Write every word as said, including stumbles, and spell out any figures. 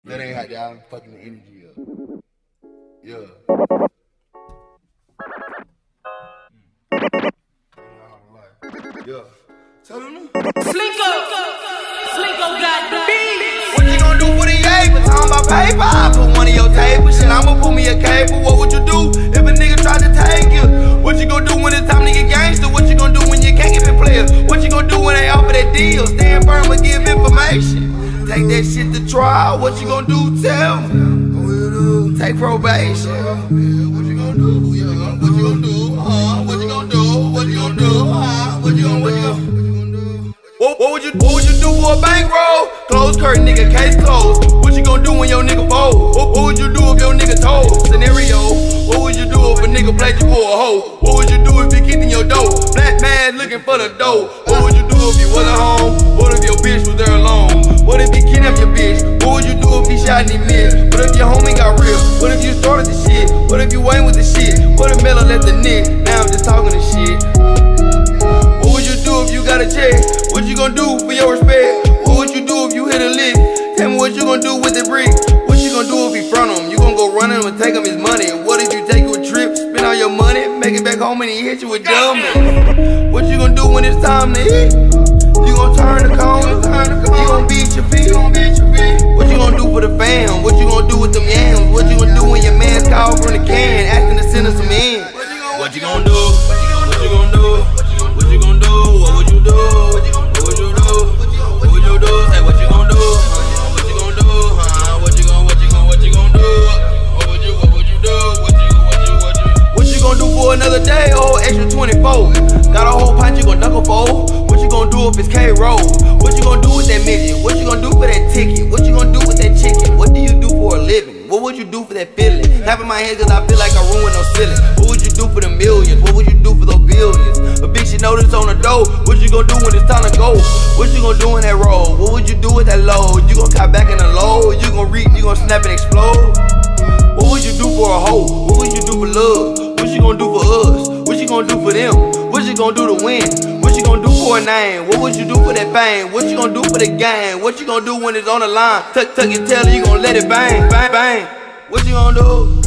That ain't how y'all fucking the energy up. Yeah. Yeah. Tell them. Slinko! Slinko got the beat! What you gonna do for the eight? But talking about paper, I put one of your tables. Shit, I'ma pull me a cable. What would you do if a nigga tried to take you? What you gonna do when it's time to get gangster? What you gonna do when you can't get in players? What you gonna do when they offer that deal? Stand firm and give information. Take that shit to trial. What you gonna do? Tell me. Take probation. What you gonna do? What you gonna do? Huh? What you gonna do? What you gonna do? Huh? What you gonna, what you gonna, what you gonna do? What, what would you, what would you do for a bankroll? Close curtain, nigga, case closed. What you gonna do when your nigga fold? What, what would you do if your nigga told? Scenario. What would you do if a nigga played you for a hoe? What would you do if he kicked in your door? Black man looking for the dough. What would you do if you wasn't home? What if your bitch was there alone? What if he kidnapped your bitch? What would you do if he shot and he missed? What if your homie got real? What if you started the shit? What if you ain't with the shit? What if Miller left the nick? Now I'm just talking the shit. What would you do if you got a check? What you gonna do for your respect? What would you do if you hit a lick? Tell me what you gonna do with the brick? What you gonna do if he front him? You gonna go run him and take him his money? What if you take you a trip, spend all your money, make it back home and he hit you with dummies? What you gonna do when it's time to eat? You gon' turn the corner, you gon' beat your feet, what you gon' do for the fam? What you gon' do with them yams? What you gon' do when your man's called from the can, asking to send us some in? What you gon' do? What you gon' do? What you gon' do? What would you do? What would you do? What would you do? Say what you gon' do? What you gon' do? What you gon' what you gon' what you gon' do? What would you what would you do? What you what you what you What you gon' do for another day? Oh, extra twenty-four. Got a whole pot you gon' knuckle for. What you gon' do if it's K-Roll? What you gon' do with that midget? What you gon' do for that ticket? What you gon' do with that chicken? What do you do for a living? What would you do for that feeling? Tapping my head cause I feel like I ruined no ceiling. What would you do for the millions? What would you do for those billions? A bitch you notice on the door. What you gon' do when it's time to go? What you gon' do in that road? What would you do with that load? You gon' cop back in the load? You gon' reap, you gon' snap and explode? What would you do for a hoe? What would you do for love? What you gon' do for us? What you gon' do for them? What you gon' do to win? What you gon' do for a name? What would you do for that fame? What you gon' do for the game? What you gon' do when it's on the line? Tuck, tuck your tail, you gon' let it bang, bang, bang. What you gon' do?